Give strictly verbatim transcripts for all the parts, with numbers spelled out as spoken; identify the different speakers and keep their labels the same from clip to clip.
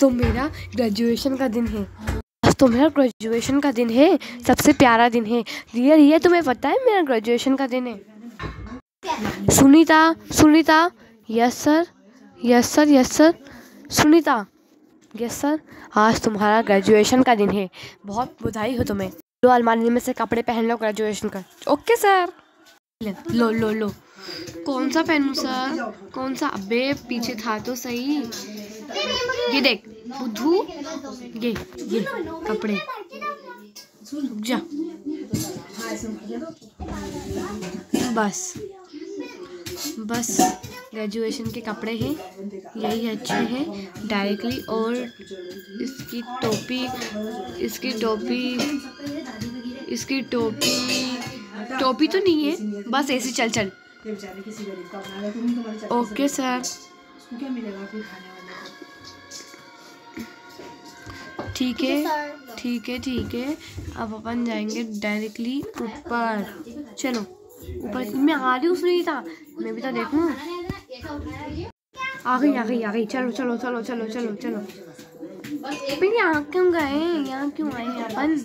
Speaker 1: तो मेरा ग्रेजुएशन का दिन है। आज तो मेरा ग्रेजुएशन का दिन है, सबसे प्यारा दिन है। रिया रिया तुम्हें पता है मेरा ग्रेजुएशन का दिन है। Sunita Sunita yes sir yes sir yes sir Sunita yes sir, आज तुम्हारा ग्रेजुएशन का दिन है, बहुत बधाई हो तुम्हें। लो अलमारी में से कपड़े पहन लो ग्रेजुएशन का। Okay sir. लो लो लो कौन सा पहनूं सर, कौन सा? अबे पीछे था तो सही। ये देख बुद्धू, ये ये कपड़े जा। बस बस ग्रेजुएशन के कपड़े हैं, यही अच्छे हैं डायरेक्टली। और इसकी टोपी इसकी टोपी इसकी टोपी टोपी तो नहीं है, बस ऐसे चल चल। Okay sir. ठीक है ठीक है ठीक है। अब अपन जाएंगे डायरेक्टली ऊपर। चलो ऊपर। मैं आ रही हूँ सुनीता, मैं भी तो देखूँ। आ गई आ गई आ गई। चलो चलो चलो चलो चलो चलो। फिर यहाँ क्यों गए, यहाँ क्यों आए हैं अपन?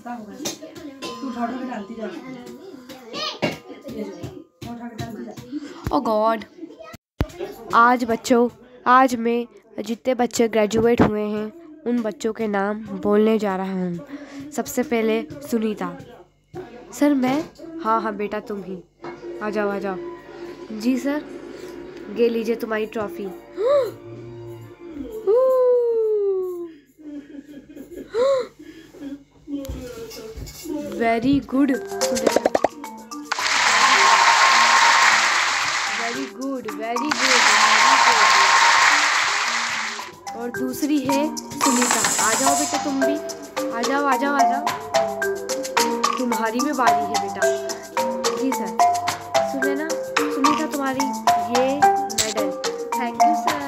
Speaker 1: ओ गॉड। आज बच्चों, आज मैं जितने बच्चे ग्रेजुएट हुए हैं उन बच्चों के नाम बोलने जा रहा हूँ। सबसे पहले सुनीता। सर मैं? हाँ हाँ बेटा तुम ही। आ जाओ आ जाओ। जी सर। ये लीजिए तुम्हारी trophy. Very good very good very good. और दूसरी है सुनीता। आ जाओ बेटा तुम भी, आ जाओ आ जाओ आ जाओ। तुम्हारी भी बारी है बेटा। जी सर। सुने ना सुनीता, तुम्हारी ये medal. Thank you sir.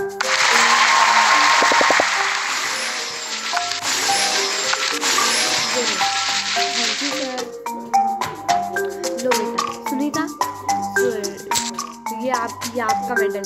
Speaker 1: Thank you sir. लो बेटा सुनीता, ये आप ये आपका medal.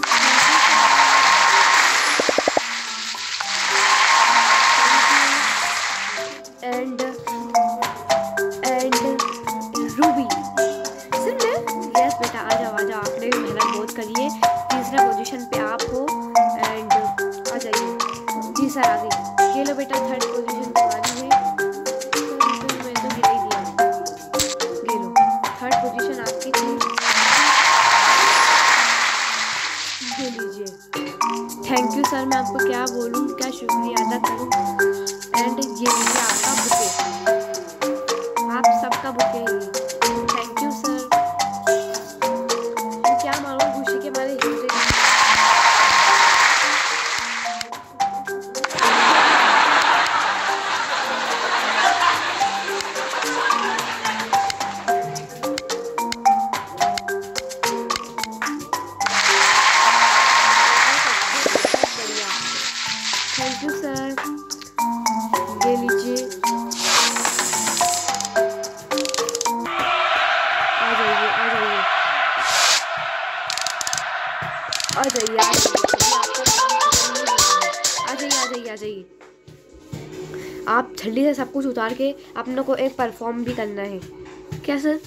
Speaker 1: And and Ruby. Sir मैं? यस बेटा आ जाओ आ जाओ। आपने भी मेहनत बहुत करी है, तीसरा पोजीशन पे आप हो। एंड आ जाइए। जी सर आ गई। ये लो बेटा थर्ड पोजीशन तुम्हारी है। तो मैं तो गिरा ही दिया। ये लो थर्ड पोजीशन आपकी थी। ये लीजिए। Thank you sir. मैं आपको क्या बोलूँ, क्या शुक्रिया अदा करूँ। एंड ये लीजिए आपका बुके, आप सबका बुके है ये। Thank you sir. मैं क्या मालूम खुशी के मारे हिल रही। Thank you sir. ये लीजिए। आ जाइए आ जाइए आ जाइए आ जाइए आ जाइए आ जाइए। आप जल्दी से सब कुछ उतार के अपने को एक परफॉर्म भी करना है। क्या सर?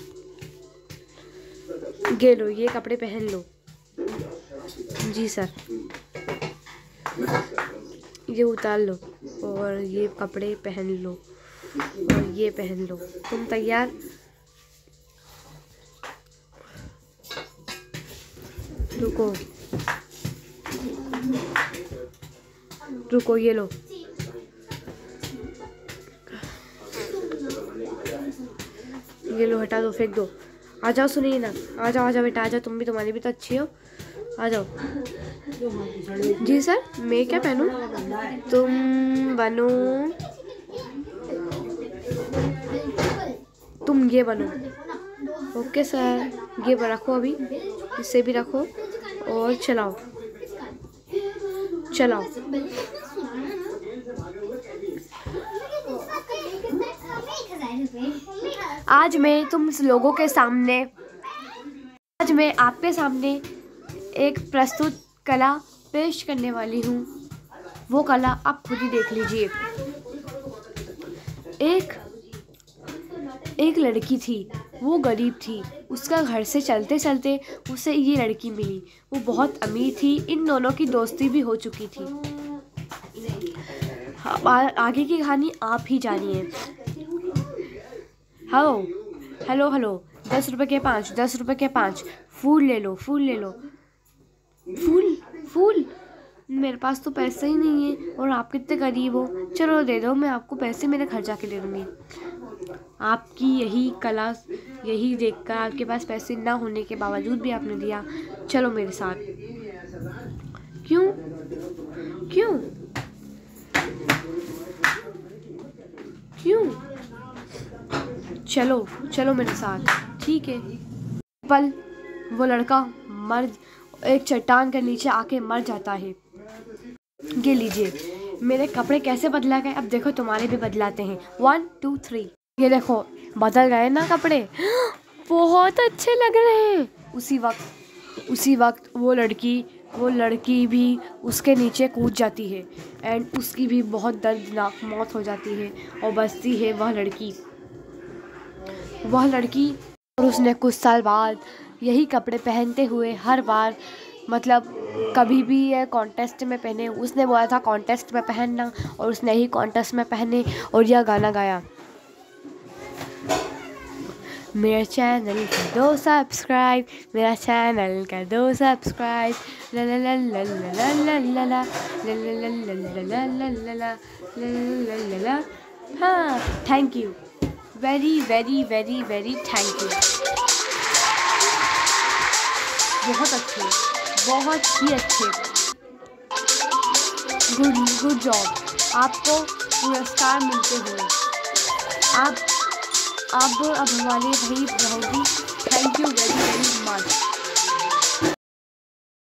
Speaker 1: ये लो ये कपड़े पहन लो। जी सर। ये उतार लो और ये कपड़े पहन लो और ये पहन लो। तुम तैयार? रुको रुको ये लो। ये लो हटा दो, फेंक दो। आ जाओ सुनिए ना, आ जाओ आ जाओ बेटा आ जाओ। तुम भी, तुम्हारी भी तो अच्छी हो। आ जाओ। जी सर। मैं क्या पहनूं? तुम बनो, तुम ये बनो। Okay sir. ये रखो, अभी इसे भी रखो और चलाओ चलाओ। आज मैं तुम लोगों के सामने आज मैं आपके सामने एक प्रस्तुत कला पेश करने वाली हूँ। वो कला आप खुद ही देख लीजिए। एक एक लड़की थी, वो गरीब थी। उसका घर से चलते चलते उसे ये लड़की मिली। वो बहुत अमीर थी। इन दोनों की दोस्ती भी हो चुकी थी। हाँ, आगे की कहानी आप ही जानिए। हेलो हेलो हेलो दस रुपए के पाँच, दस रुपए के पाँच। फूल ले लो, फूल ले लो। फूल फूल मेरे पास तो पैसे ही नहीं है और आप कितने गरीब हो। चलो दे दो, मैं आपको पैसे मेरे घर जाके दे दूँगी। आपकी यही कला, यही देखकर आपके पास पैसे ना होने के बावजूद भी आपने दिया। चलो मेरे साथ। क्यों क्यों क्यों चलो चलो मेरे साथ। ठीक है। पल वो लड़का मर एक चट्टान के नीचे आके मर जाता है। ये लीजिए, मेरे कपड़े कैसे बदला गए, अब देखो तुम्हारे भी बदलाते हैं। One two three. ये देखो बदल गए ना कपड़े, बहुत अच्छे लग रहे हैं। उसी वक्त उसी वक्त वो लड़की वो लड़की भी उसके नीचे कूद जाती है एंड उसकी भी बहुत दर्दनाक मौत हो जाती है और बचती है वह लड़की वह लड़की और उसने कुछ साल बाद यही कपड़े पहनते हुए हर बार, मतलब कभी भी ये कॉन्टेस्ट में पहने। उसने बोला था कॉन्टेस्ट में पहनना और उसने ही कॉन्टेस्ट में पहने और यह गाना गाया। मेरा चैनल कर दो सब्सक्राइब, मेरा चैनल कर दो सब्सक्राइब। ला ला ला ला ला ला ला ला ला ला ला ला ला ला। हाँ, thank you, very very very very thank you. बहुत अच्छे, बहुत ही अच्छे। Good good job. आपको पुरस्कार मिलते हुए आप अब अब हमारे भाई रहोगी। Thank you very